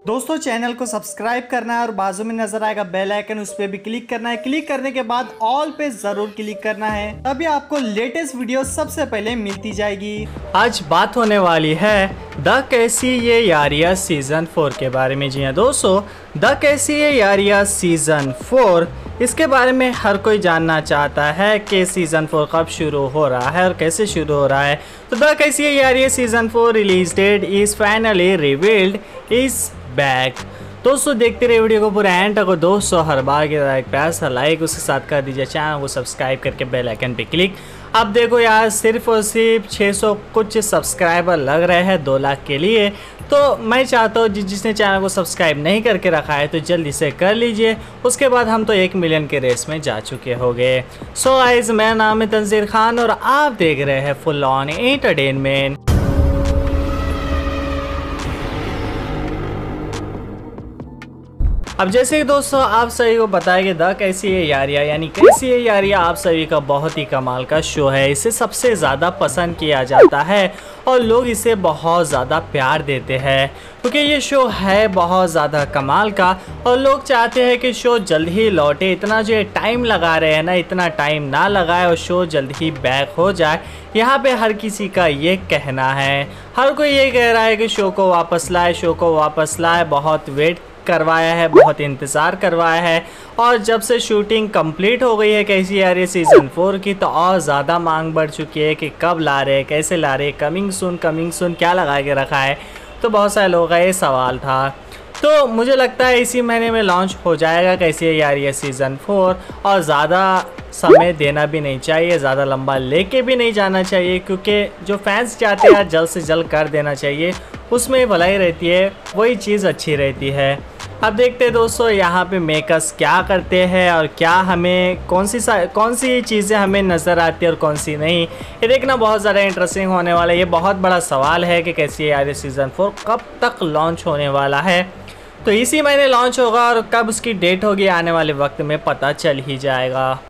दोस्तों चैनल को सब्सक्राइब करना है और बाजू में नजर आएगा बेल आइकन, उस पर भी क्लिक करना है। क्लिक करने के बाद ऑल पे जरूर क्लिक करना है, तभी आपको लेटेस्ट वीडियो सबसे पहले मिलती जाएगी। आज बात होने वाली है द कैसी ये यारियां सीजन 4 के बारे में। जी हाँ दोस्तों, द कैसी ये यारियां सीजन 4, इसके बारे में हर कोई जानना चाहता है कि सीज़न 4 कब शुरू हो रहा है और कैसे शुरू हो रहा है। तो the Kaisi Yeh Yaariyan season 4 release date is finally revealed is back. दोस्तों देखते रहे वीडियो को पूरा एंड तक। दोस्तों हर बार की तरह एक प्यार सा लाइक उसके साथ कर दीजिए, चैनल को सब्सक्राइब करके बेल आइकन पे क्लिक। अब देखो यार, सिर्फ और सिर्फ 600 कुछ सब्सक्राइबर लग रहे हैं 2 लाख के लिए। तो मैं चाहता हूँ जिसने चैनल को सब्सक्राइब नहीं करके रखा है तो जल्दी से कर लीजिए, उसके बाद हम तो 1 मिलियन के रेस में जा चुके होंगे। सो गाइस, मेरा नाम है तंजीर खान और आप देख रहे हैं फुल ऑन एंटरटेनमेंट। अब जैसे कि दोस्तों आप सभी को पता है कि द कैसी ये यारियां यानी कैसी ये यारियां आप सभी का बहुत ही कमाल का शो है। इसे सबसे ज़्यादा पसंद किया जाता है और लोग इसे बहुत ज़्यादा प्यार देते हैं क्योंकि ये शो है बहुत ज़्यादा कमाल का और लोग चाहते हैं कि शो जल्द ही लौटे। इतना जो टाइम लगा रहे हैं ना, इतना टाइम ना लगाए और शो जल्द ही बैक हो जाए। यहाँ पे हर किसी का ये कहना है, हर कोई ये कह रहा है कि शो को वापस लाए, शो को वापस लाए। बहुत वेट करवाया है, बहुत इंतज़ार करवाया है और जब से शूटिंग कंप्लीट हो गई है कैसी यारियां सीज़न 4 की, तो और ज़्यादा मांग बढ़ चुकी है कि कब ला रहे, कैसे ला रहे, कमिंग सून क्या लगा के रखा है। तो बहुत सारे लोगों का ये सवाल था। तो मुझे लगता है इसी महीने में लॉन्च हो जाएगा कैसी यारियां सीज़न 4 और ज़्यादा समय देना भी नहीं चाहिए, ज़्यादा लंबा लेके भी नहीं जाना चाहिए क्योंकि जो फैंस चाहते हैं जल्द से जल्द कर देना चाहिए, उसमें भलाई रहती है, वही चीज़ अच्छी रहती है। अब देखते हैं दोस्तों यहाँ पे मेकर्स क्या करते हैं और क्या हमें कौन सी चीज़ें हमें नज़र आती है और कौन सी नहीं। ये देखना बहुत ज़्यादा इंटरेस्टिंग होने वाला है। ये बहुत बड़ा सवाल है कि कैसी यारियां सीज़न 4 कब तक लॉन्च होने वाला है। तो इसी महीने लॉन्च होगा और कब उसकी डेट होगी आने वाले वक्त में पता चल ही जाएगा।